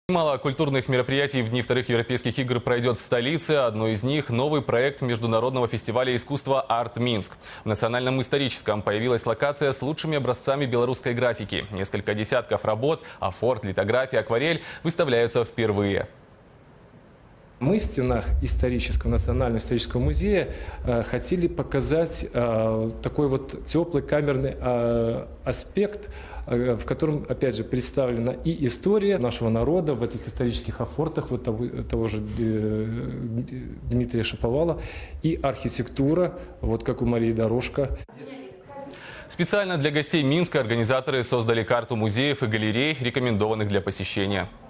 Мало культурных мероприятий в дни вторых европейских игр пройдет в столице. Одно из них – новый проект международного фестиваля искусства «Арт Минск». В Национальном историческом появилась локация с лучшими образцами белорусской графики. Несколько десятков работ, афорт, литография, акварель выставляются впервые. Мы в стенах Национального исторического музея хотели показать такой вот теплый камерный аспект, в котором, опять же, представлена и история нашего народа в этих исторических афортах, вот того же Дмитрия Шаповала, и архитектура, вот как у Марии Дорожко. Специально для гостей Минска организаторы создали карту музеев и галерей, рекомендованных для посещения.